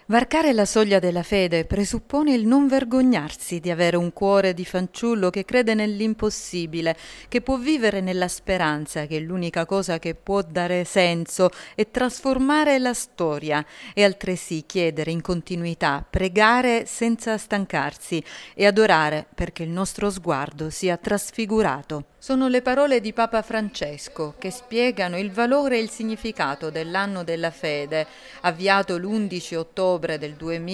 Varcare la soglia della fede presuppone il non vergognarsi di avere un cuore di fanciullo che crede nell'impossibile, che può vivere nella speranza, che è l'unica cosa che può dare senso e trasformare la storia, e altresì chiedere in continuità, pregare senza stancarsi e adorare perché il nostro sguardo sia trasfigurato. Sono le parole di Papa Francesco che spiegano il valore e il significato dell'anno della fede, avviato l'11 ottobre del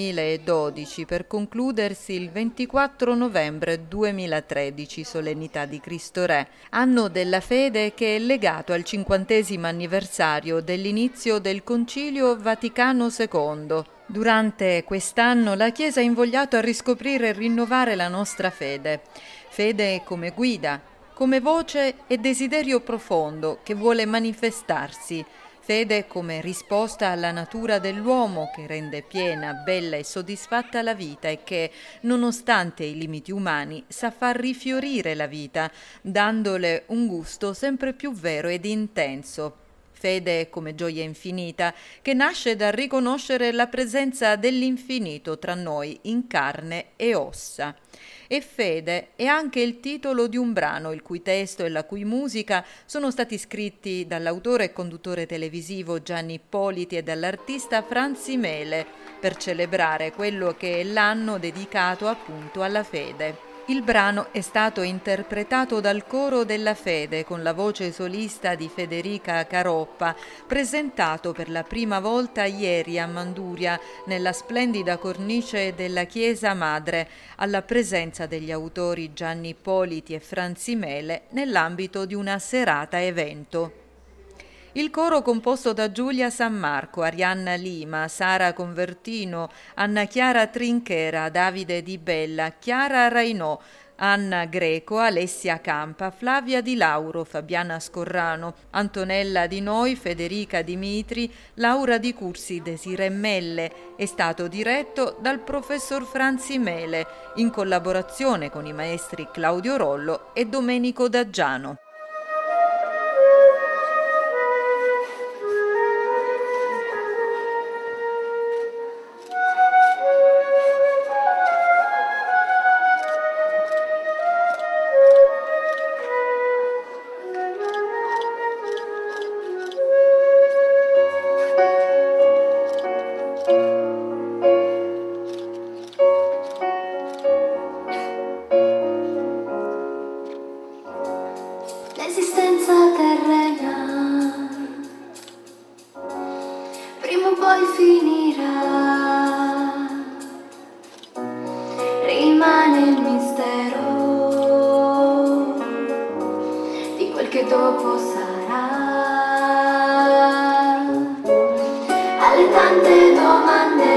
2012 per concludersi il 24 novembre 2013, solennità di Cristo Re, anno della fede che è legato al 50° anniversario dell'inizio del Concilio Vaticano II. Durante quest'anno la Chiesa ha invogliato a riscoprire e rinnovare la nostra fede come guida, come voce e desiderio profondo che vuole manifestarsi, fede come risposta alla natura dell'uomo che rende piena, bella e soddisfatta la vita e che, nonostante i limiti umani, sa far rifiorire la vita, dandole un gusto sempre più vero ed intenso. Fede come gioia infinita, che nasce dal riconoscere la presenza dell'infinito tra noi in carne e ossa. E fede è anche il titolo di un brano il cui testo e la cui musica sono stati scritti dall'autore e conduttore televisivo Gianni Ippoliti e dall'artista Franzi Mele per celebrare quello che è l'anno dedicato appunto alla fede. Il brano è stato interpretato dal Coro della Fede con la voce solista di Federica Caroppa, presentato per la prima volta ieri a Manduria nella splendida cornice della Chiesa Madre, alla presenza degli autori Gianni Ippoliti e Franzi Mele nell'ambito di una serata evento. Il coro, composto da Giulia Sammarco, Arianna Lima, Sara Convertino, Anna Chiara Trinchera, Davide Di Bella, Chiara Rainò, Anna Greco, Alessia Campa, Flavia Di Lauro, Fabiana Scorrano, Antonella Di Noi, Federica Dimitri, Laura Di Cursi, Desiree Melle, è stato diretto dal professor Franzi Mele, in collaborazione con i maestri Claudio Rollo e Domenico D'Aggiano. L'esistenza terrena prima o poi finirà, rimane il mistero di quel che dopo sarà. Alle tante domande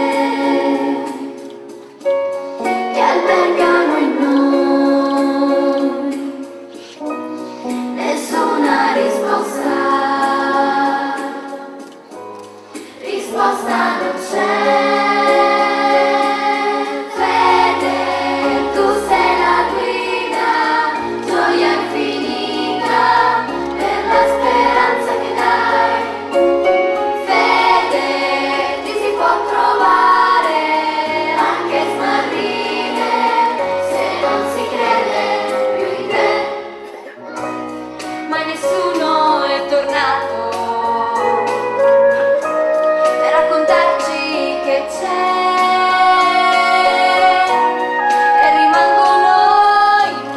che albergano in noi nessuna risposta non c'è. Fede, tu sei la guida, gioia infinita per la speranza che dai. Fede, ti si può trovare anche smarrire se non si crede più in te. Ma nessuno è tornato per raccontarci che c'è, e rimangono in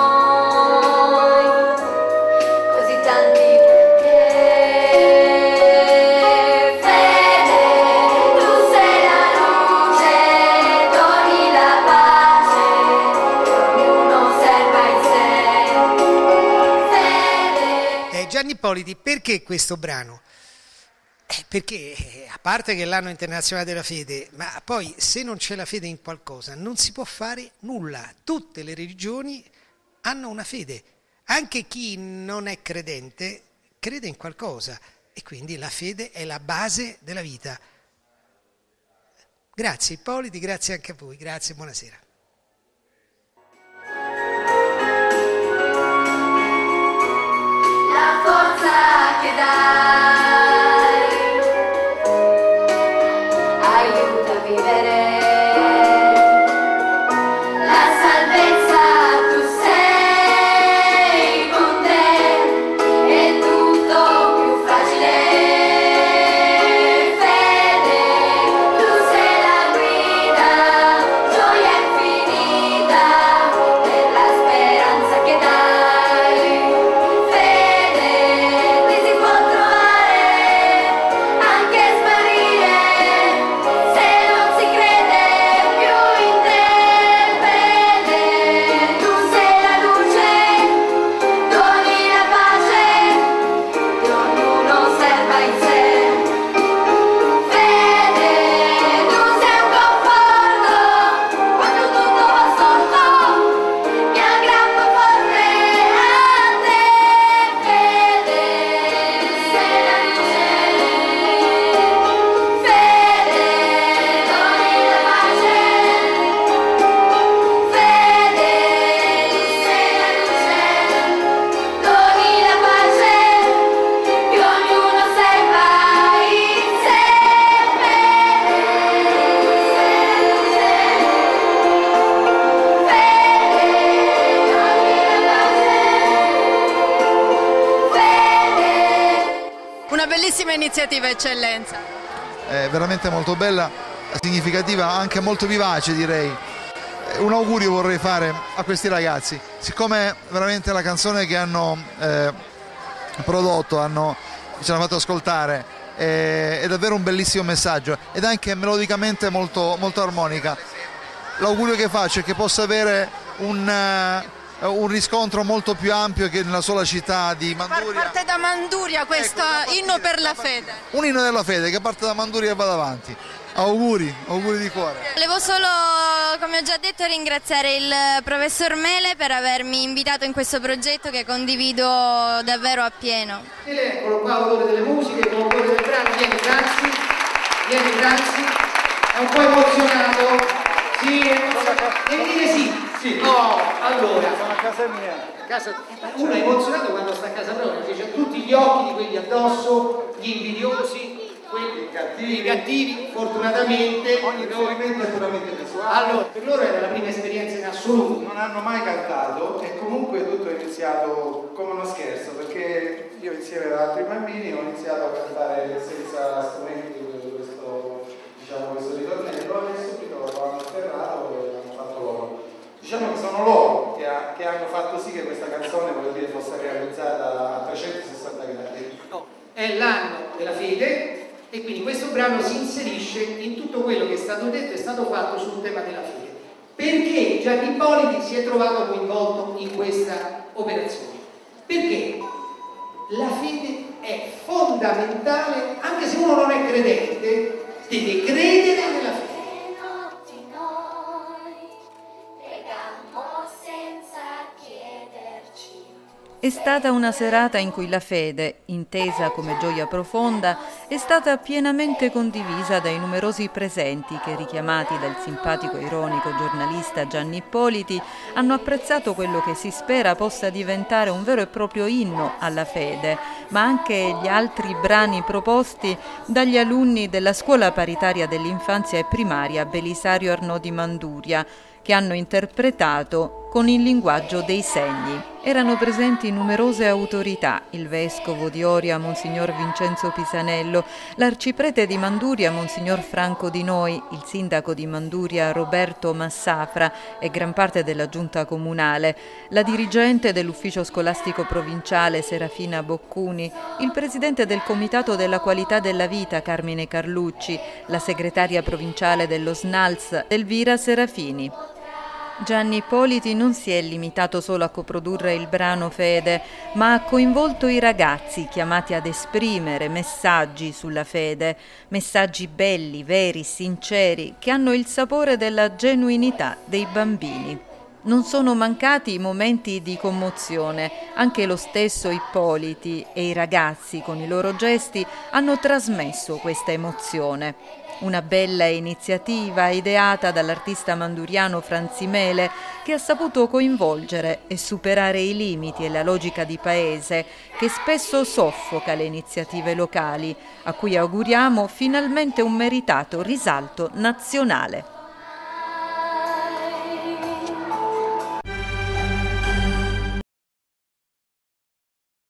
noi così tanti perché. Fede, tu sei la luce, doni la pace che ognuno serva in sé. Fede. Gianni Ippoliti, perché questo brano? Perché a parte che è l'anno internazionale della fede, ma poi se non c'è la fede in qualcosa non si può fare nulla. Tutte le religioni hanno una fede, anche chi non è credente crede in qualcosa e quindi la fede è la base della vita. Grazie Ippoliti, grazie anche a voi, grazie, buonasera. La forza che dai aiuta iniziativa, eccellenza? È veramente molto bella, significativa, anche molto vivace, direi. Un augurio vorrei fare a questi ragazzi, siccome veramente la canzone che hanno prodotto, ci hanno fatto ascoltare, è davvero un bellissimo messaggio ed anche melodicamente molto, molto armonica. L'augurio che faccio è che possa avere un riscontro molto più ampio che nella sola città di Manduria. Parte da Manduria questo inno per la fede. Un inno della fede che parte da Manduria e va avanti. Auguri di cuore. Volevo solo, come ho già detto, ringraziare il professor Mele per avermi invitato in questo progetto che condivido davvero appieno. Eccolo qua, autore delle musiche, autore del brano, vieni grazie, è un po' emozionato, sì, devi dire sì. Sì. No, allora, sono a casa mia. Uno è emozionato quando sta a casa propria, perché c'ha tutti gli occhi di quelli addosso, gli invidiosi, quelli cattivi, fortunatamente. Ogni riferimento è puramente visuale. Allora, per loro era la prima esperienza in assoluto. Non hanno mai cantato e comunque tutto è iniziato come uno scherzo, perché io insieme ad altri bambini ho iniziato a cantare senza strumenti questo ritornello e subito lo hanno afferrato e l'hanno fatto loro. Diciamo che sono loro che hanno fatto sì che questa canzone, voglio dire, fosse realizzata a 360 gradi. È l'anno della fede e quindi questo brano si inserisce in tutto quello che è stato detto e è stato fatto sul tema della fede. Perché Gianni Ippoliti si è trovato coinvolto in questa operazione? Perché la fede è fondamentale, anche se uno non è credente, deve credere nella fede. È stata una serata in cui la fede, intesa come gioia profonda, è stata pienamente condivisa dai numerosi presenti che, richiamati dal simpatico e ironico giornalista Gianni Ippoliti, hanno apprezzato quello che si spera possa diventare un vero e proprio inno alla fede, ma anche gli altri brani proposti dagli alunni della Scuola Paritaria dell'Infanzia e Primaria Belisario Arnaud di Manduria, che hanno interpretato con il linguaggio dei segni. Erano presenti numerose autorità, il vescovo di Oria, Monsignor Vincenzo Pisanello, l'arciprete di Manduria, Monsignor Franco Di Noi, il sindaco di Manduria, Roberto Massafra, e gran parte della giunta comunale, la dirigente dell'ufficio scolastico provinciale, Serafina Boccuni, il presidente del Comitato della Qualità della Vita, Carmine Carlucci, la segretaria provinciale dello SNALS, Elvira Serafini. Gianni Ippoliti non si è limitato solo a coprodurre il brano Fede, ma ha coinvolto i ragazzi chiamati ad esprimere messaggi sulla fede, messaggi belli, veri, sinceri, che hanno il sapore della genuinità dei bambini. Non sono mancati momenti di commozione, anche lo stesso Ippoliti e i ragazzi con i loro gesti hanno trasmesso questa emozione. Una bella iniziativa ideata dall'artista manduriano Franzi Mele, che ha saputo coinvolgere e superare i limiti e la logica di paese che spesso soffoca le iniziative locali, a cui auguriamo finalmente un meritato risalto nazionale.